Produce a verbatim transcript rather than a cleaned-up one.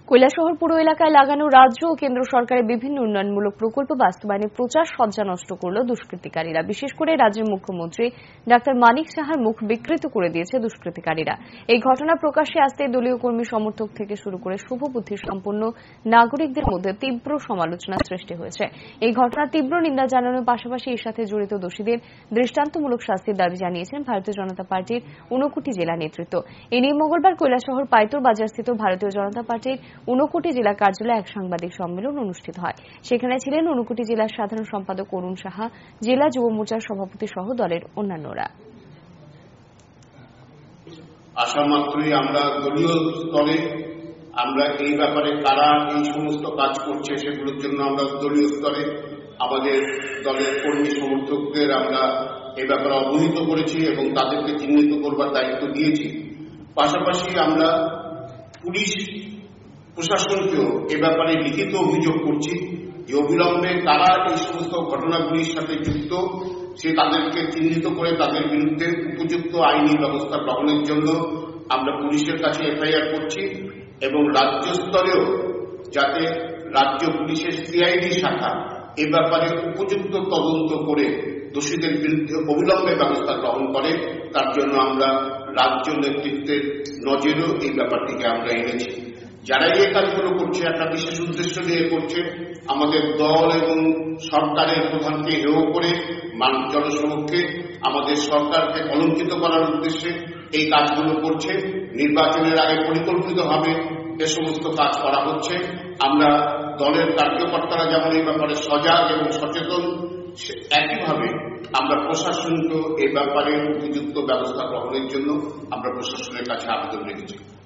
কৈলাসহর পুর এলাকায় লাগানো রাজ্য ও কেন্দ্র সরকারের বিভিন্ন উন্নয়নমূলক প্রকল্প বাস্তবায়নে প্রচার সজ্জা নষ্ট করল দুষ্কৃতিকারীরা। বিশেষ করে রাজ্যের মুখ্যমন্ত্রী ডাক্তার মানিক সাহার মুখ বিকৃত করে দিয়েছে দুষ্কৃতিকারীরা। এই ঘটনা প্রকাশ্যে আসতে দলীয় কর্মী সমর্থক থেকে শুরু করে শুভবুদ্ধি সম্পন্ন নাগরিকদের মধ্যে তীব্র সমালোচনার সৃষ্টি হয়েছে। এই ঘটনার তীব্র নিন্দা জানানোর পাশাপাশি এর সাথে জড়িত দোষীদের দৃষ্টান্তমূলক শাস্তির দাবি জানিয়েছেন ভারতীয় জনতা পার্টির ঊনকোটি জেলা নেতৃত্ব। এ নিয়ে মঙ্গলবার কৈলাসহর পাইতর বাজারস্থিত ভারতীয় জনতা পার্টির ঊনকোটি জেলা কার্যালয়ে এক সাংবাদিক সম্মেলন অনুষ্ঠিত হয়। সেখানে ছিলেন ঊনকোটি জেলার সাধারণ সম্পাদক অরুণ সাহা, জেলা যুব মোর্চার সভাপতি সহ দলের অন্যান্যরা। আশা মাত্রই আমরা দলীয় স্তরে আমরা এই ব্যাপারে কারা এই সমস্ত কাজ করছে সেগুলোর জন্য আমরা দলীয় স্তরে আমাদের দলের কর্মী সমর্থকদের আমরা এই ব্যাপারে অবহিত করেছি এবং তাদেরকে চিহ্নিত করবার দায়িত্ব দিয়েছি। পাশাপাশি আমরা পুলিশ প্রশাসনকেও এ ব্যাপারে লিখিত অভিযোগ করছি যে অবিলম্বে কারা এই সমস্ত ঘটনাগুলির সাথে যুক্ত সে তাদেরকে চিহ্নিত করে তাদের বিরুদ্ধে উপযুক্ত আইনি ব্যবস্থা গ্রহণের জন্য আমরা পুলিশের কাছে এফআইআর করছি এবং রাজ্য স্তরেও যাতে রাজ্য পুলিশের সিআইডি শাখা এ ব্যাপারে উপযুক্ত তদন্ত করে দোষীদের বিরুদ্ধে অবিলম্বে ব্যবস্থা গ্রহণ করে তার জন্য আমরা রাজ্য নেতৃত্বের নজরেও এই ব্যাপারটিকে আমরা এনেছি। যারা এই কাজগুলো করছে একটা বিশেষ উদ্দেশ্য নিয়ে করছে, আমাদের দল এবং সরকারের প্রধানকে হেয় করে জনসমক্ষে আমাদের সরকারকে কলঙ্কিত করার উদ্দেশ্যে এই কাজগুলো করছে। নির্বাচনের আগে পরিকল্পিতভাবে এ সমস্ত কাজ করা হচ্ছে। আমরা দলের কার্যকর্তারা যেমন এই ব্যাপারে সজাগ এবং সচেতন, একইভাবে আমরা প্রশাসনকে এই ব্যাপারে উপযুক্ত ব্যবস্থা গ্রহণের জন্য আমরা প্রশাসনের কাছে আবেদন রেখেছি।